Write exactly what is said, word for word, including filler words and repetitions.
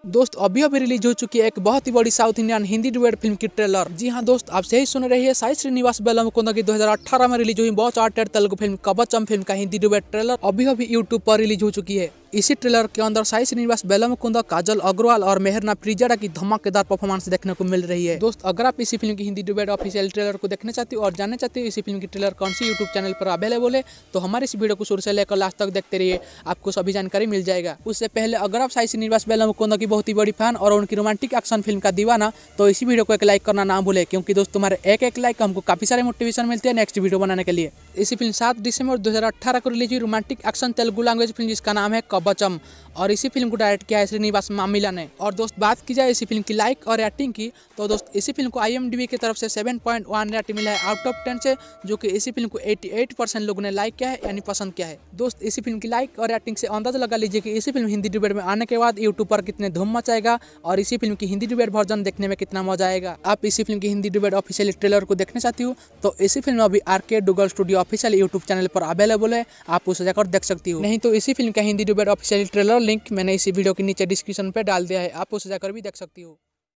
दोस्त अभी अभी रिलीज हो चुकी है एक बहुत ही बड़ी साउथ इंडियन हिंदी डुएट फिल्म की ट्रेलर। जी हाँ दोस्त, आप सही सुन रही है। साई श्रीनिवास बेलमुकुंद की दो हज़ार अठारह में रिलीज हुई बहुत charted Telugu film Kavacham film का हिंदी डुएट ट्रेलर अभी अभी यूट्यूब पर रिलीज हो चुकी है। इसी ट्रेलर के अंदर साई श्रीनिवास बेलमुकुंद, काजल अग्रवाल और मेहरना प्रिजाड़ा की धमाकेदार परफॉर्मेंस देखने को मिल रही है। दोस्त अगर आप इसी फिल्म की हिंदी डुएट ऑफिशियल ट्रेलर को देखना चाहते हो और जानना चाहते हो इसी फिल्म की ट्रेलर कौन सी यूट्यूब चैनल पर अवेलेबल है, तो हमारे इस वीडियो को शुरू से लेकर लास्ट तक देखते रहिए, आपको सभी जानकारी मिल जाएगा। उससे पहले अगर आप साई श्रीनिवास बेलमुकुंद की बहुत ही बड़ी फैन और उनकी रोमांटिक एक्शन फिल्म का दीवाना, तो इसी वीडियो को एक लाइक करना ना भूले, क्योंकि दोस्त तुम्हारे एक एक लाइक हमको काफी सारे मोटिवेशन मिलते हैं नेक्स्ट वीडियो बनाने के लिए। इसी फिल्म सात दिसंबर दो हज़ार अठारह को रिलीज हुई romantic action Telugu language film जिसका नाम है कवचम, और इसी फिल्म को डायरेक्ट किया है श्रीनिवास मामिला ने। और दोस्त बात की जाए इसी फिल्म की लाइक और रेटिंग की, तो दोस्त इसी फिल्म को आईएमडीबी की तरफ से सात पॉइंट एक रेटिंग मिला है आउट ऑफ टेन से, जो कि इसी फिल्म को अठासी परसेंट लोगों ने लाइक किया है यानी पसंद किया है। दोस्त इसी फिल्म की लाइक और रेटिंग से अंदाजा लगा लीजिए कि इसी फिल्म हिंदी डुएट में आने के बाद यूट्यूब पर कितने धूम मचाएगा और इसी फिल्म की हिंदी डुएट वर्जन देखने में कितना मजा आएगा। आप इसी फिल्म की हिंदी डुएट ऑफिशियल ट्रेलर को देखना चाहती हो, तो इसी फिल्म अभी RK Duggal studio official YouTube channel पर अवेलेबल है, आप उसे जाकर देख सकती हो। नहीं तो इसी फिल्म का हिंदी डुएट ऑफिशियल ट्रेलर लिंक मैंने इसी वीडियो के नीचे डिस्क्रिप्शन पे डाल दिया है, आप उसे जाकर भी देख सकती हो।